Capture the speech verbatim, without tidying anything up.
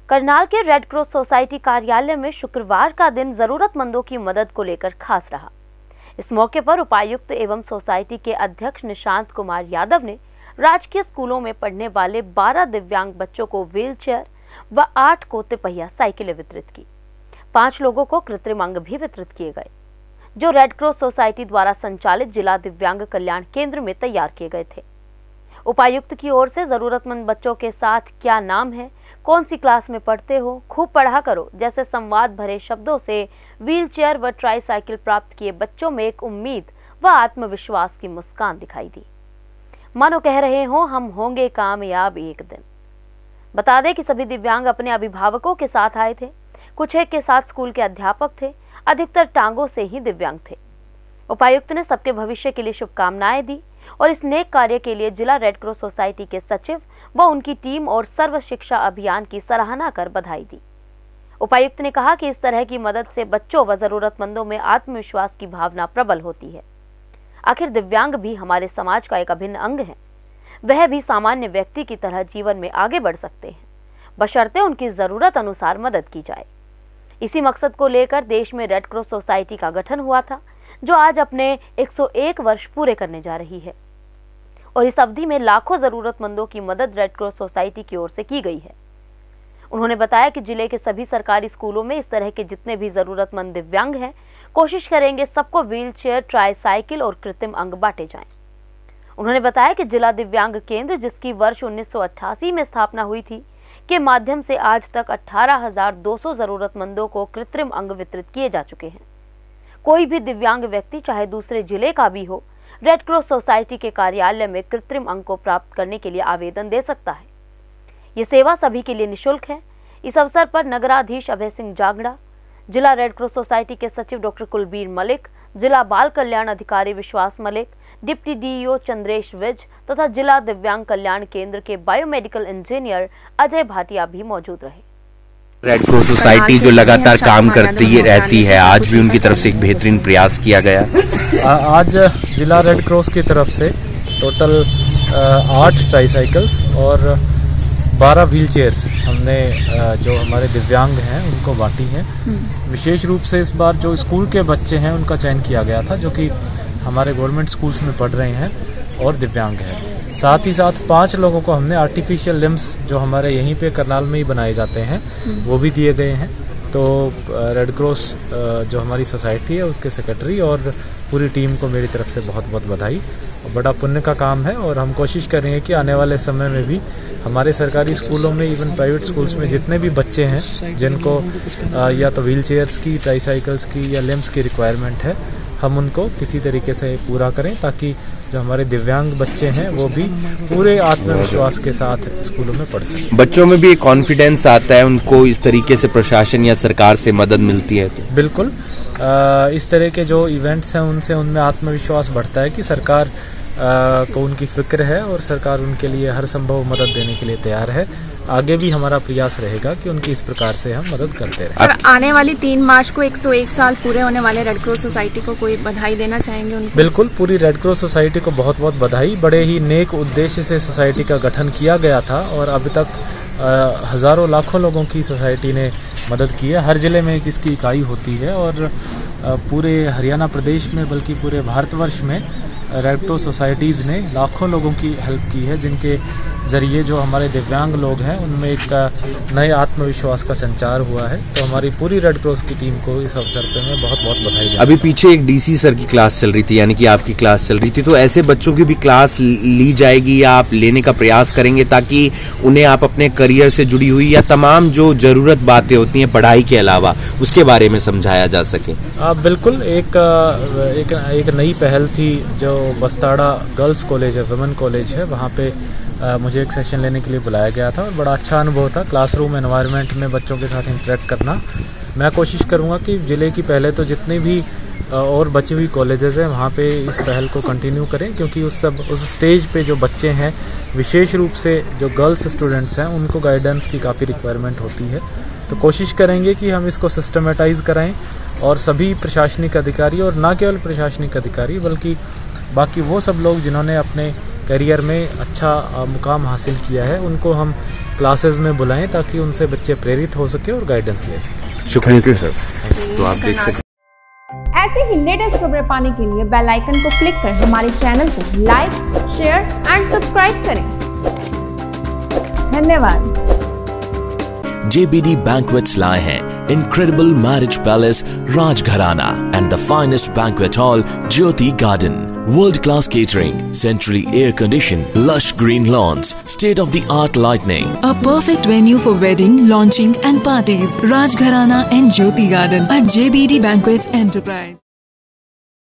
करनाल के red cross society कार्यालय में शुक्रवार का दिन जरूरतमंदों की मदद को लेकर खास रहा। इस मौके पर उपायुक्त एवं सोसाइटी के अध्यक्ष निशांत कुमार यादव ने राजकीय स्कूलों में पढ़ने वाले बारह दिव्यांग बच्चों को व्हीलचेयर व आठ को तिपहिया साइकिलें वितरित की। पांच लोगों को कृत्रिम अंग भी वितरित किए गए, जो रेड क्रॉस सोसाइटी द्वारा संचालित जिला दिव्यांग कल्याण केंद्र में तैयार किए गए थे। उपायुक्त की ओर से जरूरतमंद बच्चों के साथ क्या नाम है, कौन सी क्लास में पढ़ते हो, खूब पढ़ा करो जैसे संवाद भरे शब्दों से व्हीलचेयर व ट्राई साइकिल प्राप्त किए बच्चों में एक उम्मीद व आत्मविश्वास की मुस्कान दिखाई दी। मानो कह रहे हो हम होंगे कामयाब एक दिन। बता दें कि सभी दिव्यांग अपने अभिभावकों के साथ आए थे। कुछ एक के साथ स्कूल के अध्यापक थे, अधिकतर टांगों से ही दिव्यांग थे। उपायुक्त ने सबके भविष्य के लिए शुभकामनाएं दी और इस नेक कार्य के लिए जिला रेड क्रॉस सोसाइटी के सचिव व उनकी टीम और सर्व शिक्षा अभियान की सराहना कर बधाई दी। उपायुक्त ने कहा कि इस तरह की मदद से बच्चों व जरूरतमंदों में आत्मविश्वास की भावना प्रबल होती है। आखिर दिव्यांग भी हमारे समाज का एक अभिन्न अंग है। वह भी सामान्य व्यक्ति की तरह जीवन में आगे बढ़ सकते हैं, बशर्ते उनकी जरूरत अनुसार मदद की जाए। इसी मकसद को लेकर देश में रेड क्रॉस सोसाइटी का गठन हुआ था, जो आज अपने एक सौ एक वर्ष पूरे करने जा रही है और इस अवधि में लाखों जरूरतमंदों की मदद रेड क्रॉस सोसाइटी की ओर से की गई है। उन्होंने बताया कि जिले के सभी सरकारी स्कूलों में इस तरह के जितने भी जरूरतमंद दिव्यांग हैं, कोशिश करेंगे सबको व्हीलचेयर, ट्राई साइकिल और कृत्रिम अंग बांटे जाएं। उन्होंने बताया कि जिला दिव्यांग केंद्र, जिसकी वर्ष उन्नीस सौ अट्ठासी में स्थापना हुई थी, के माध्यम से आज तक अठारह हजार दो सौ जरूरतमंदों को कृत्रिम अंग वितरित किए जा चुके हैं। कोई भी दिव्यांग व्यक्ति चाहे दूसरे जिले का भी हो, रेड क्रॉस सोसाइटी के कार्यालय में कृत्रिम अंग को प्राप्त करने के लिए आवेदन दे सकता है। ये सेवा सभी के लिए निःशुल्क है। इस अवसर पर नगराधीश अभय सिंह जागड़ा, जिला रेड क्रॉस सोसाइटी के सचिव डॉक्टर कुलबीर मलिक, जिला बाल कल्याण अधिकारी विश्वास मलिक, डिप्टी डीईओ चंद्रेश विज तथा जिला दिव्यांग कल्याण केंद्र के बायोमेडिकल इंजीनियर अजय भाटिया भी मौजूद रहे। रेड क्रॉस सोसाइटी जो लगातार काम करती रहती है, आज भी उनकी तरफ से एक बेहतरीन प्रयास किया गया। आज जिला रेड क्रॉस की तरफ से टोटल आठ ट्राईसाइकिल्स और बारह व्हील चेयर्स हमने जो हमारे दिव्यांग हैं उनको बांटी हैं। विशेष रूप से इस बार जो स्कूल के बच्चे हैं उनका चयन किया गया था, जो कि हमारे गवर्नमेंट स्कूल्स में पढ़ रहे हैं और दिव्यांग हैं। साथ ही साथ पांच लोगों को हमने आर्टिफिशियल लिम्स जो हमारे यहीं पे करनाल में ही बनाए जाते हैं वो भी दिए गए हैं। तो रेड क्रॉस जो हमारी सोसाइटी है उसके सेक्रेटरी और पूरी टीम को मेरी तरफ से बहुत बहुत बधाई। बड़ा पुण्य का काम है और हम कोशिश करेंगे कि आने वाले समय में भी हमारे सरकारी स्कूलों में, इवन प्राइवेट स्कूल्स में जितने भी बच्चे हैं जिनको या तो व्हील चेयर्स की, ट्राईसाइकिल्स की या लिम्स की रिक्वायरमेंट है, हम उनको किसी तरीके से पूरा करें ताकि जो हमारे दिव्यांग बच्चे हैं वो भी पूरे आत्मविश्वास के साथ स्कूलों में पढ़ सकें। बच्चों में भी एक कॉन्फिडेंस आता है, उनको इस तरीके से प्रशासन या सरकार से मदद मिलती है तो बिल्कुल आ, इस तरह के जो इवेंट्स हैं उनसे उनमें आत्मविश्वास बढ़ता है कि सरकार आ, को उनकी फिक्र है और सरकार उनके लिए हर संभव मदद देने के लिए तैयार है। आगे भी हमारा प्रयास रहेगा कि उनकी इस प्रकार से हम मदद करते रहें। सर, आने वाली तीन मार्च को एक सौ एक साल पूरे होने वाले रेड क्रॉस सोसाइटी को कोई बधाई देना चाहेंगे उनको? बिल्कुल, पूरी रेड क्रॉस सोसाइटी को बहुत बहुत बधाई। बड़े ही नेक उद्देश्य से सोसाइटी का गठन किया गया था और अब तक आ, हजारों लाखों लोगों की सोसाइटी ने मदद की है। हर जिले में एक इसकी इकाई होती है और आ, पूरे हरियाणा प्रदेश में बल्कि पूरे भारतवर्ष में रेड क्रॉस सोसाइटीज़ ने लाखों लोगों की हेल्प की है, जिनके जरिए जो हमारे दिव्यांग लोग हैं उनमें एक नए आत्मविश्वास का संचार हुआ है। तो हमारी पूरी रेड क्रॉस की टीम को इस अवसर पर मैं बहुत बहुत बधाई देता हूं। अभी पीछे एक डीसी सर की क्लास चल रही थी, यानी कि आपकी क्लास चल रही थी, तो ऐसे बच्चों की भी क्लास ली जाएगी या आप लेने का प्रयास करेंगे ताकि उन्हें आप अपने करियर से जुड़ी हुई या तमाम जो जरूरत बातें होती हैं पढ़ाई के अलावा उसके बारे में समझाया जा सके? आ, बिल्कुल, एक, एक एक नई पहल थी जो बस्ताड़ा गर्ल्स कॉलेज है, वुमेन कॉलेज है, वहाँ पे आ, मुझे एक सेशन लेने के लिए बुलाया गया था और बड़ा अच्छा अनुभव था क्लासरूम एनवायरनमेंट में बच्चों के साथ इंटरेक्ट करना। मैं कोशिश करूँगा कि जिले की पहले तो जितने भी और बची हुई कॉलेजेस हैं वहाँ पे इस पहल को कंटिन्यू करें, क्योंकि उस सब उस स्टेज पे जो बच्चे हैं, विशेष रूप से जो गर्ल्स स्टूडेंट्स हैं, उनको गाइडेंस की काफ़ी रिक्वायरमेंट होती है। तो कोशिश करेंगे कि हम इसको सिस्टमेटाइज कराएं और सभी प्रशासनिक अधिकारी, और ना केवल प्रशासनिक अधिकारी बल्कि बाकी वो सब लोग जिन्होंने अपने करियर में अच्छा मुकाम हासिल किया है उनको हम क्लासेस में बुलाएं ताकि उनसे बच्चे प्रेरित हो सके और गाइडेंस ले सकें। शुक्रिया सर। तो आप देख सकते ऐसे ही लेटेस्ट खबरें पाने के लिए बेल आइकन को क्लिक कर हमारे चैनल को लाइक, शेयर एंड सब्सक्राइब करें। धन्यवाद। J B D Banquets लाए हैं Incredible Marriage Palace Rajgharana and the finest banquet hall Jyoti Garden. World-class catering, centrally air-conditioned, lush green lawns, state-of-the-art lighting. A perfect venue for wedding, launching and parties. Rajgharana and Jyoti Garden at J B D Banquets Enterprise.